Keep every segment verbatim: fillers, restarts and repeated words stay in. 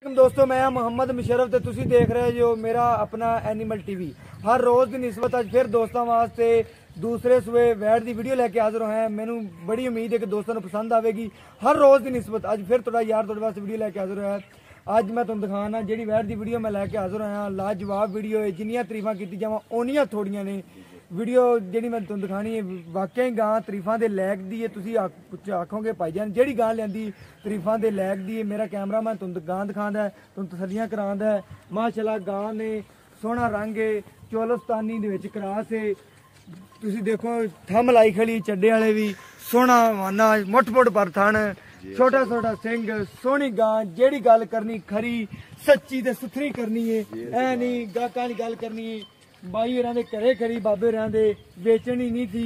दोस्तों मैं मोहम्मद मुशर्रफ ते तुसी देख रहे जो मेरा अपना एनिमल टीवी। हर रोज़ की निस्बत अज फिर दोस्तों वास्ते दूसरे सुबह वैट की वीडियो लैके हाजिर हैं। मैनू बड़ी उम्मीद है कि दोस्तों को पसंद आएगी। हर रोज़ की निस्बत अज फिर थोड़ा यार थोड़े वास्ते वीडियो लैके हाजिर है। अज मैं तुम दिखाना जी वैट की वीडियो मैं लैके हाजिर होया लाजवाब वीडियो है। जिन्नियां तरीफा की जावां उन्नियां थोड़ियां ने। वीडियो जी मैं तुम दिखानी है वाकई गां तरीफा के लैक दी है। तुसी कुछ आखोगे भाई जान जी गां लियांदी तरीफा के लैक दी है। मेरा कैमरा मैं तुम गां दिखांदा है तुम तसलियां करांदा है। माशाल्लाह गां ने सोहना रंग है चोलस्तानी दे विच क्रास है। तुसी देखो थम लाई खड़ी चड्डे वाले भी सोहना वाना मुठ मुठ पर थन छोटा छोटा सिंह सोहनी गां जेड़ी गल करनी खरी सच्ची ते सुथरी करनी है। ऐ नहीं गाहकां दी गल करनी है। बाई होरां दे घरे खड़ी बाबे होरां दे बेचनी नहीं थी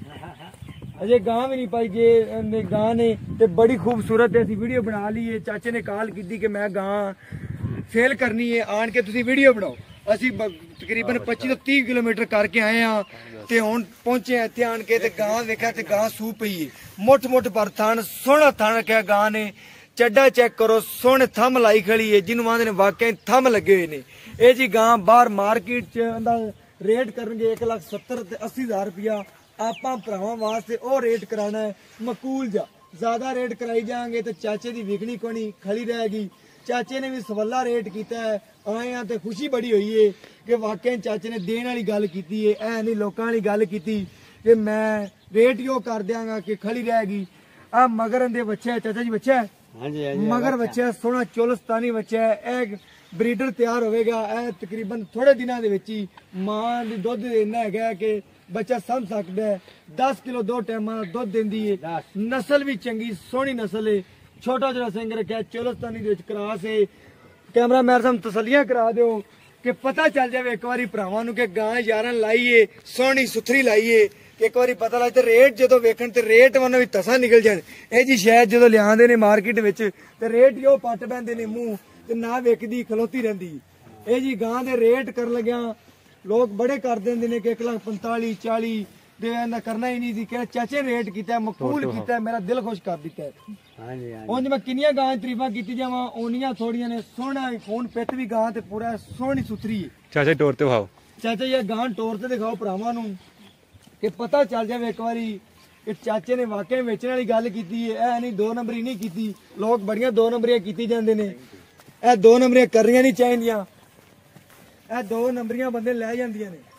अजे गां भी नहीं पाई जे गां ने ते बड़ी खूबसूरत है। वीडियो बना ली है। चाचे ने कॉल की कि मैं गां सेल करनी है आन के तुसी वीडियो बनाओ। असी तकरीबन पच्ची तो तीह किलोमीटर करके आए हाँ ते हुण पहुंचे इत्थे आन के ते गां देखा ते गां सू पई है मुठ मुठ पर थन सोहना थन रखा गां ने। चड्डा चेक करो सोहने थम लाई खड़ी है जिन्होंने आंदे ने वाकई थम लगे हुए ने। ये जी गां बाहर मार्केट च रेट करनगे एक लाख सत्तर ते अस्सी हजार रुपया आपां भरावां वास्ते ओ रेट कराना है मकूल जा। ज्यादा रेट कराई जाएंगे तो चाचे की विकनी कोनी खड़ी रहेगी। चाचे ने भी सवला रेट किया है। आए हैं तो खुशी बड़ी हुई है कि वाकई चाचे ने देने वाली गल की है। ऐ नहीं लोगों वाली गल की कि मैं रेट यो कर देंगा कि खड़ी रहेगी। आ मगर दे बच्चे है चाचा जी बच्चा है मगर बच्चा सोहना चोलस्तानी बच्चा है। एक ब्रीडर तैयार होगा तकरीबन थोड़े दिनों के विच ही मां दी दुध इन्ना है कि बच्चा समझ सकता है। दस किलो दो टाइम दुध देंदी है। नस्ल भी चंगी सोहनी नस्ल है। छोटा छोटा सिंह रखा चोलस्तानी दे विच क्रास है। कैमरा मैन साहब तसलियां करा दो कि पता चल जाए एक बार भरावां नूं कि गां यारां लाई है सोहनी सुथरी लाई है। एक बार पता लगे रेट जो वेखन तो रेट वालों भी तसा निकल जाए। ये जी शायद जो लियादे ने मार्केट विच ते रेट जो पट पैंदे ने मूँह ते ना वेखदी खलोती रहिंदी। ये जी गां दे रेट कर लग्या लोग बड़े कर देंदे ने कि एक लाख पंताली चाली दे करना ही नहीं थी। क्या चाचे ने रेट किया मकबूल किया मेरा दिल खुश कर दिता है। उंज मैं किनियां गां तरीफा की जावां उन्नियां थोड़ियां ने। सोहना खून पित भी गां ते पूरा सोहनी सुथरी है। चाचा टोर ते दिखाओ चाचा ये गां टोर ते दिखाओ भरावां नूं कि पता चल जाए एक बारी कि चाचे ने वाकई बेचने वाली गल की है। नहीं दो नंबरी नहीं की। लोग बड़ियां दो नंबरियां की जाते हैं। यह दो नंबरियां करनियां नहीं चाहिए। यह दो नंबरियां बंदे लै जांदियां ने।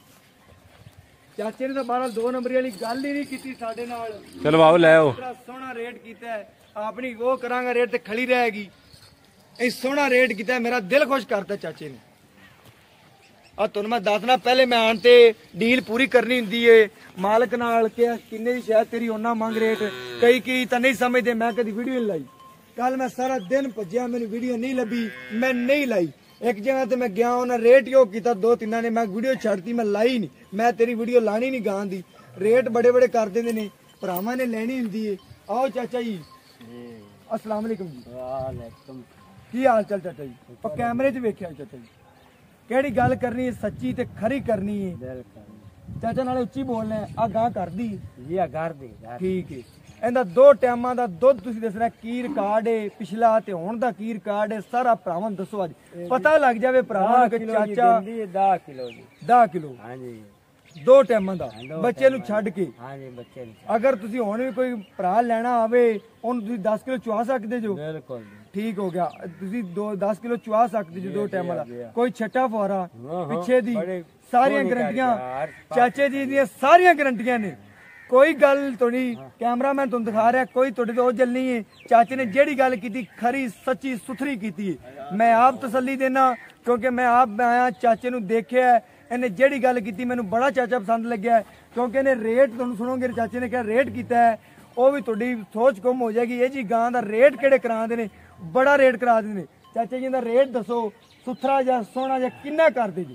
चाचे ने तो बारह दो नंबरी वाली गल ही नहीं की साडे नाल। चलो आओ लै आओ सोहना रेट किया है अपनी वो करांगा रेट ते खड़ी रहेगी। सोहना रेट किया मेरा दिल खुश करता चाचे ने। और तुम मैं दसना पहले मैं आनते डील पूरी करनी होंगी है मालक नाल कि किन्ने दी शायद तेरी ओना मंग रेट कई की तो नहीं समझते। मैं कभी वीडियो नहीं लाई। कल मैं सारा दिन भज्या मैंने वीडियो नहीं लभी मैं नहीं लाई। एक जगह तो मैं गया उन्हें रेट यो किया दो तीन ने मैं वीडियो छड़ती मैं लाई नहीं। मैं तेरी वीडियो लानी नहीं गां दी रेट बड़े बड़े कर देंगे ने भरावां ने लेनी होंगी है। आओ चाचा जी अस्सलाम वालेकुम जी की हाल चाल चाचा जी। और कैमरे च वेख्या चाचा जी केड़ी गल करनी है सच्ची ते खरी करनी है। चाचा नाले उच्ची बोलना है आ गां कर दी जी आ कर दी ठीक है। इहदा दो टाइमां दा दुध तुसीं दसना की रिकॉर्ड है पिछला ते हुण दा की रिकॉर्ड है सारा भरावां दसो अज पता लग जावे भरावां कि चाचा दस किलो दस किलो हां जी दो टाइमां दा बच्चे नूं छड्ड के हां जी बच्चे नूं। अगर तुसीं हुण भी कोई भरा लेना आवे उहनूं तुसीं दस किलो चुआ सकदे जो बिल्कुल ठीक हो गया। तुसीं दो दस किलो चुआ सकते जो दो टाइम दा कोई छट्टा फुआरा पिछे दी सारियां गारंटियां चाचे जी दी सारियां गारंटियां ने। कोई गल थोड़ी कैमरा मैन तुम दिखा रहा कोई थोड़ी तो ओझल नहीं है। चाचे ने जेड़ी गल की खरी सच्ची सुथरी की है। मैं आप तसल्ली देना क्योंकि मैं आप आया चाचे नूं देखिया इन्हें जेड़ी गल की मैनू बड़ा चाचा पसंद लग्या क्योंकि इन्हें रेट तुम सुनोगे चाचे ने क्या रेट किया है वह भी थोड़ी सोच गुम हो जाएगी। ये जी गां का रेट किहड़े कराते हैं बड़ा रेट करा देंगे। चाचा जी का रेट दसो सुथरा जा सोहना जा किन्ना कर दे जी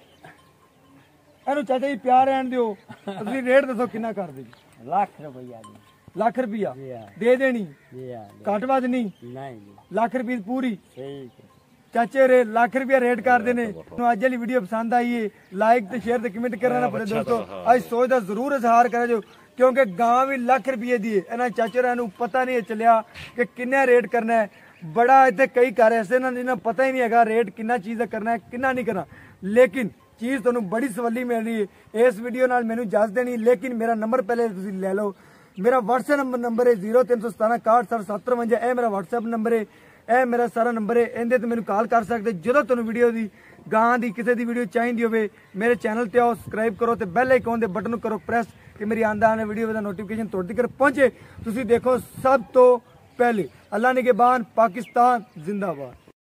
इनू चाचा जी प्यार रहन दिओ तुसीं रेट दसो किन्ना कर दे जी। लाख रुपया लाख रुपया दे देनी घट वध नहीं लाख रुपये पूरी चाचे रे लाख रुपया रेट कर देने। अज वाली वीडियो पसंद आई है लाइक ते शेयर ते कमेंट करना ना पड़े दोस्तों। अज सोच का जरूर इजहार करे जो क्योंकि गां भी लख रुपये दी है। इन्होंने चाचे होरां नूं पता नहीं चलिया कि किन्ना रेट करना है। बड़ा इतने कई घर ऐसे ना जिन्हें पता ही नहीं है रेट किन्ना चीज़ का करना है किन्ना नहीं करना, लेकिन चीज़ तुहानू बड़ी सवली मिल रही है। इस वीडियो नाल मैनू इजाजत देनी, लेकिन मेरा नंबर पहले तुसीं ले लो। मेरा व्हाट्सएप नंबर नंबर है जीरो तीन सौ सतारा इकाहठ सठ सत्तर वंजा। यह मेरा व्हाट्सएप नंबर है, यह मेरा सारा नंबर है। इहदे ते मैनू कॉल कर सकते जो तुहानू वीडियो दी गां दी किसी दी वीडियो चाहिए होवे मेरे चैनल ते आओ, सबसक्राइब करो तो बैल आइकॉन दे बटन करो प्रेस कि मेरी आंदा आने वीडियो का नोटिफिकेशन तुहाडे तक पहुंचे। तुसीं देखो सब तो पहले। अल्लाह निगहबान, पाकिस्तान जिंदाबाद।